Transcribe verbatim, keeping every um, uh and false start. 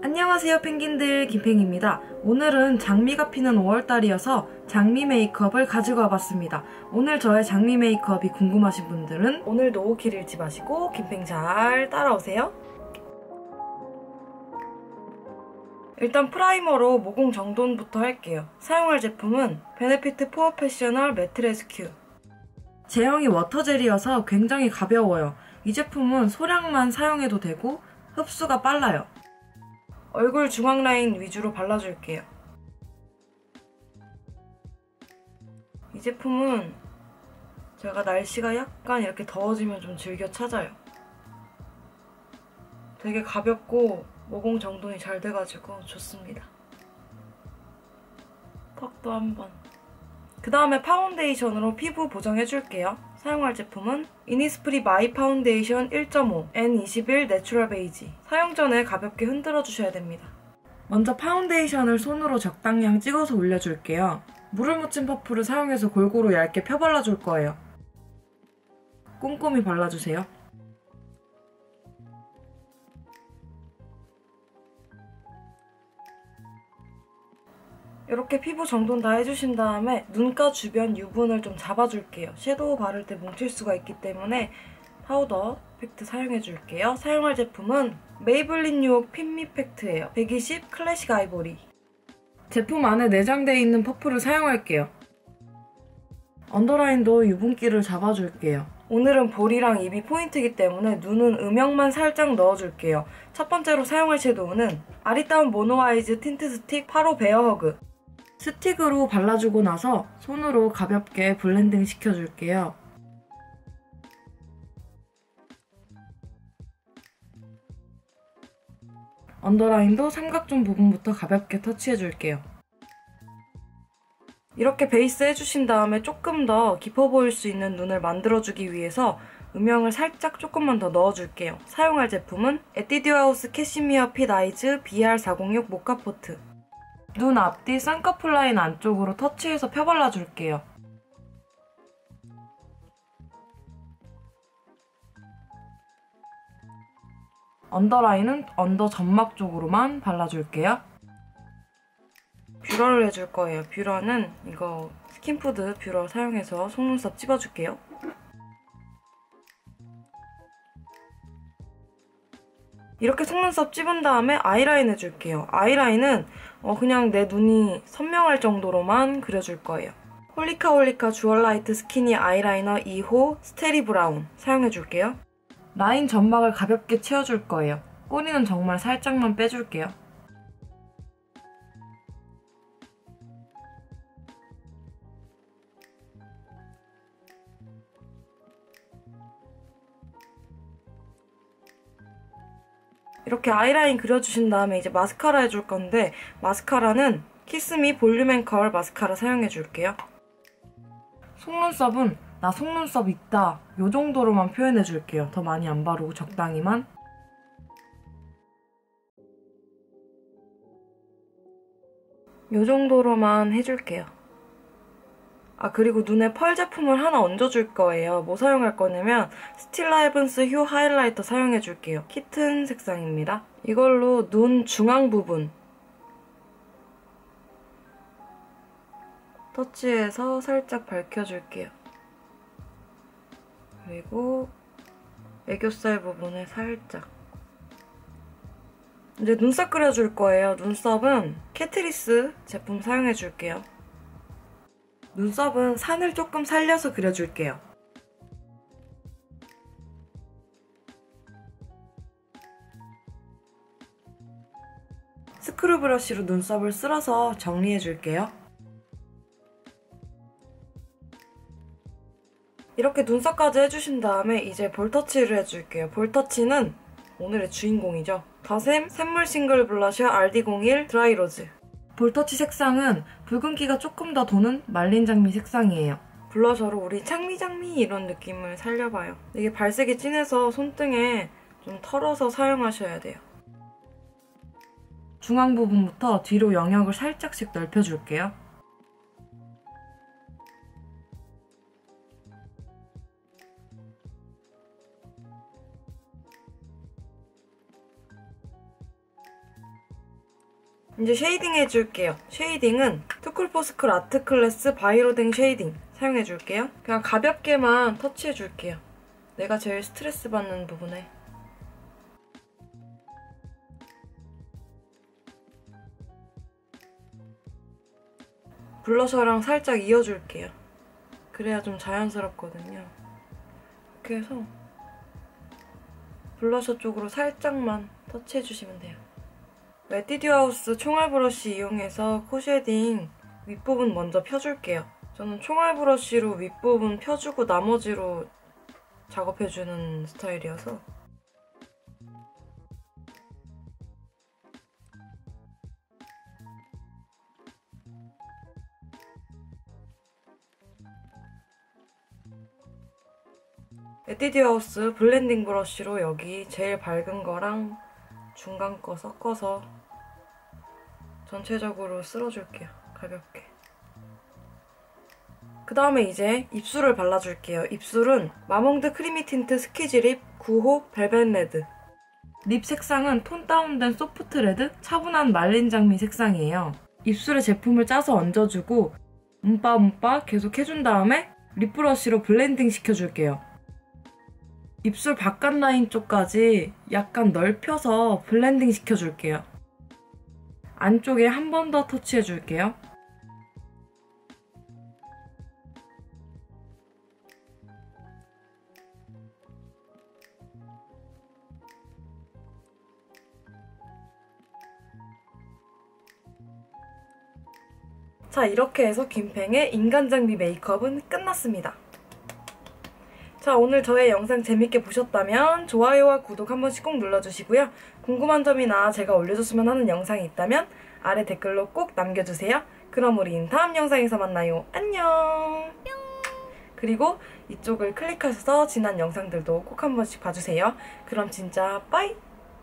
안녕하세요 펭귄들, 김팽입니다. 오늘은 장미가 피는 오월달이어서 장미 메이크업을 가지고 와봤습니다. 오늘 저의 장미 메이크업이 궁금하신 분들은 오늘도 길 잃지 마시고 김팽 잘 따라오세요. 일단 프라이머로 모공 정돈부터 할게요. 사용할 제품은 베네피트 포어 패셔널 매트 레스큐. 제형이 워터젤이어서 굉장히 가벼워요. 이 제품은 소량만 사용해도 되고 흡수가 빨라요. 얼굴 중앙 라인 위주로 발라줄게요. 이 제품은 제가 날씨가 약간 이렇게 더워지면 좀 즐겨 찾아요. 되게 가볍고 모공 정돈이 잘 돼가지고 좋습니다. 턱도 한번. 그 다음에 파운데이션으로 피부 보정해줄게요. 사용할 제품은 이니스프리 마이 파운데이션 일 점 오 엔 이십일 내추럴 베이지. 사용 전에 가볍게 흔들어 주셔야 됩니다. 먼저 파운데이션을 손으로 적당량 찍어서 올려줄게요. 물을 묻힌 퍼프를 사용해서 골고루 얇게 펴발라줄 거예요. 꼼꼼히 발라주세요. 이렇게 피부 정돈 다 해주신 다음에 눈가 주변 유분을 좀 잡아줄게요. 섀도우 바를 때 뭉칠 수가 있기 때문에 파우더 팩트 사용해줄게요. 사용할 제품은 메이블린 뉴욕 핀미 팩트예요. 백이십 클래식 아이보리. 제품 안에 내장되어 있는 퍼프를 사용할게요. 언더라인도 유분기를 잡아줄게요. 오늘은 볼이랑 입이 포인트이기 때문에 눈은 음영만 살짝 넣어줄게요. 첫 번째로 사용할 섀도우는 아리따운 모노아이즈 틴트 스틱 팔호 베어 허그. 스틱으로 발라주고 나서 손으로 가볍게 블렌딩 시켜줄게요. 언더라인도 삼각존 부분부터 가볍게 터치해줄게요. 이렇게 베이스 해주신 다음에 조금 더 깊어 보일 수 있는 눈을 만들어주기 위해서 음영을 살짝 조금만 더 넣어줄게요. 사용할 제품은 에뛰드하우스 캐시미어 핏 아이즈 비알 사공육 모카 포트. 눈 앞뒤 쌍꺼풀 라인 안쪽으로 터치해서 펴발라줄게요. 언더라인은 언더 점막 쪽으로만 발라줄게요. 뷰러를 해줄 거예요. 뷰러는 이거 스킨푸드 뷰러 사용해서 속눈썹 찝어줄게요. 이렇게 속눈썹 찝은 다음에 아이라인 해줄게요. 아이라인은 어 그냥 내 눈이 선명할 정도로만 그려줄 거예요. 홀리카 홀리카 주얼라이트 스키니 아이라이너 이 호 스테리 브라운 사용해줄게요. 라인 점막을 가볍게 채워줄 거예요. 꼬리는 정말 살짝만 빼줄게요. 이렇게 아이라인 그려주신 다음에 이제 마스카라 해줄 건데 마스카라는 키스미 볼륨 앤 컬 마스카라 사용해줄게요. 속눈썹은 나 속눈썹 있다 요 정도로만 표현해줄게요. 더 많이 안 바르고 적당히만. 요 정도로만 해줄게요. 아 그리고 눈에 펄 제품을 하나 얹어줄 거예요. 뭐 사용할 거냐면 스틸라 헤븐스 휴 하이라이터 사용해줄게요. 키튼 색상입니다. 이걸로 눈 중앙 부분 터치해서 살짝 밝혀줄게요. 그리고 애교살 부분에 살짝. 이제 눈썹 그려줄 거예요. 눈썹은 캐트리스 제품 사용해줄게요. 눈썹은 산을 조금 살려서 그려줄게요. 스크류 브러쉬로 눈썹을 쓸어서 정리해줄게요. 이렇게 눈썹까지 해주신 다음에 이제 볼터치를 해줄게요. 볼터치는 오늘의 주인공이죠. 더샘 샘물 싱글 블러셔 알디 공일 드라이로즈. 볼터치 색상은 붉은기가 조금 더 도는 말린 장미 색상이에요. 블러셔로 우리 장미장미 이런 느낌을 살려봐요. 이게 발색이 진해서 손등에 좀 털어서 사용하셔야 돼요. 중앙 부분부터 뒤로 영역을 살짝씩 넓혀줄게요. 이제 쉐이딩 해줄게요. 쉐이딩은 투쿨포스쿨 아트클래스 바이로댕 쉐이딩 사용해줄게요. 그냥 가볍게만 터치해줄게요. 내가 제일 스트레스 받는 부분에. 블러셔랑 살짝 이어줄게요. 그래야 좀 자연스럽거든요. 이렇게 해서 블러셔 쪽으로 살짝만 터치해주시면 돼요. 에뛰드하우스 총알 브러쉬 이용해서 코 쉐딩 윗부분 먼저 펴줄게요. 저는 총알 브러쉬로 윗부분 펴주고 나머지로 작업해주는 스타일이어서. 에뛰드하우스 블렌딩 브러쉬로 여기 제일 밝은 거랑 중간 거 섞어서 전체적으로 쓸어줄게요. 가볍게. 그 다음에 이제 입술을 발라줄게요. 입술은 마몽드 크리미 틴트 스키즈립 구 호 벨벳 레드. 립 색상은 톤 다운된 소프트 레드 차분한 말린 장미 색상이에요. 입술에 제품을 짜서 얹어주고 움빠 움빠 계속 해준 다음에 립 브러쉬로 블렌딩 시켜줄게요. 입술 바깥 라인 쪽까지 약간 넓혀서 블렌딩 시켜줄게요. 안쪽에 한 번 더 터치해줄게요. 자, 이렇게 해서 김팽의 인간장미 메이크업은 끝났습니다. 자, 오늘 저의 영상 재밌게 보셨다면 좋아요와 구독 한 번씩 꼭 눌러주시고요. 궁금한 점이나 제가 올려줬으면 하는 영상이 있다면 아래 댓글로 꼭 남겨주세요. 그럼 우린 다음 영상에서 만나요. 안녕! 그리고 이쪽을 클릭하셔서 지난 영상들도 꼭 한 번씩 봐주세요. 그럼 진짜 빠이!